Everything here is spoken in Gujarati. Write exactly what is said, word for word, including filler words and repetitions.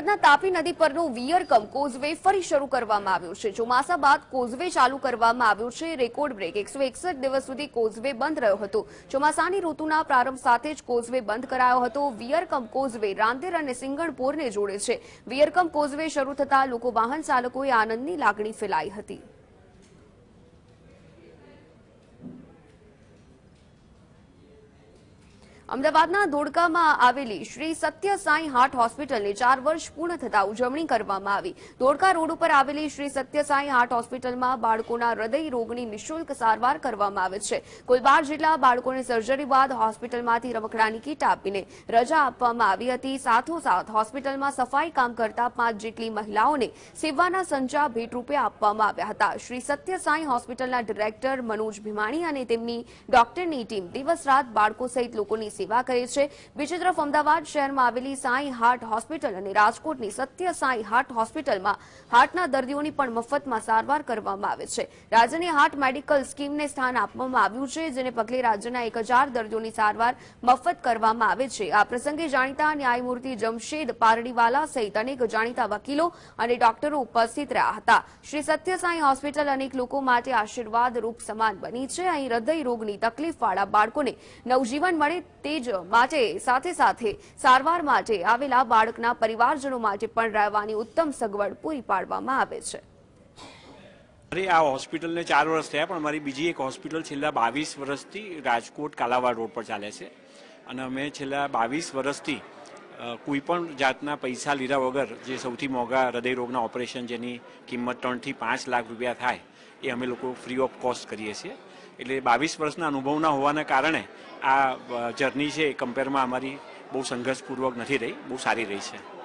અમદાવાદના તાપી નદી પરનું વિયરકમ કોઝવે ફરી શરૂ કરવામાં આવ્યું છે। ચોમાસા બાદ કોઝવે ચાલુ કરવામાં આવ્યું છે। રેકોર્ડ બ્રેક એકસો એકસઠ દિવસ સુધી કોઝવે બંધ રહ્યો હતો। ચોમાસાની ઋતુના પ્રારંભ સાથે જ કોઝવે બંધ કરાયો હતો। વિયરકમ કોઝવે રાંદેર અને સિંગણપોરને જોડે છે। વિયરકમ કોઝવે શરૂ થતા લોકો વાહન ચાલકોએ આનંદની લાગણી ફેલાઈ હતી। અમદાવાદના ધોળકામાં આવેલી શ્રી સત્ય સાંઈ હાર્ટ હોસ્પિટલને ચાર વર્ષ પૂર્ણ થતા ઉજવણી કરવામાં આવી। ધોળકા રોડ ઉપર આવેલી શ્રી સત્ય સાંઈ હાર્ટ હોસ્પિટલમાં બાળકોના હૃદય રોગની નિઃશુલ્ક સારવાર કરવામાં આવે છે। કુલ બાર જેટલા બાળકોને સર્જરી બાદ હોસ્પિટલમાંથી રમકડાની કીટ આપીને રજા આપવામાં આવી હતી। સાથોસાથ હોસ્પિટલમાં સફાઈ કામ કરતા પાંચ જેટલી મહિલાઓને સેવાના સંચા ભેટરૂપે આપવામાં આવ્યા હતા। શ્રી સત્ય સાંઈ હોસ્પિટલના ડિરેક્ટર મનોજ ભીમાણી અને તેમની ડોક્ટરની ટીમ દિવસ રાત બાળકો સહિત લોકોની સેવા કરે છે। બીજી તરફ અમદાવાદ શહેરમાં આવેલી સાંઈ હાર્ટ હોસ્પિટલ અને રાજકોટની સત્ય સાંઈ હાર્ટ હોસ્પિટલમાં હાર્ટના દર્દીઓની પણ મફતમાં સારવાર કરવામાં આવે છે। રાજ્યની હાર્ટ મેડિકલ સ્કીમને સ્થાન આપવામાં આવ્યું છે, જેને પગલે રાજ્યના એક હજાર દર્દીઓની સારવાર મફત કરવામાં આવે છે। આ પ્રસંગે જાણીતા ન્યાયમૂર્તિ જમશેદ પારડીવાલા સહિત અનેક જાણીતા વકીલો અને ડોક્ટરો ઉપસ્થિત રહ્યા હતા। શ્રી સત્ય સાંઈ હોસ્પિટલ અનેક લોકો માટે આશીર્વાદ રૂપ સમાન બની છે। અહીં હૃદય રોગની તકલીફવાળા બાળકોને નવજીવન મળે તે જ માટે સાથે સાથે સારવાર માટે આવેલા બાળકના પરિવારજનો માટે પણ રહેવાની ઉત્તમ સગવડ પૂરી પાડવામાં આવે છે। अरे आ हॉस्पिटल ने चार वर्ष थया पण अमारी बीजी एक हॉस्पिटल छेल्ला बावीस वर्षथी राजकोट कालावाड़ रोड पर चाले छे अने अमे छेल्ला बावीस वर्षथी कोईपण जातना पैसा लीधा वगर जे सौथी मोंघा हृदय रोगना ऑपरेशन जेनी किंमत त्रण थी पांच लाख रुपया थाय ए अमे लोको फ्री ऑफ कॉस्ट करीए छीए। એટલે બાવીસ વર્ષના અનુભવના હોવાના કારણે આ જર્ની છે કમ્પેરમાં અમારી બહુ સંઘર્ષપૂર્વક નથી રહી, બહુ સારી રહી છે।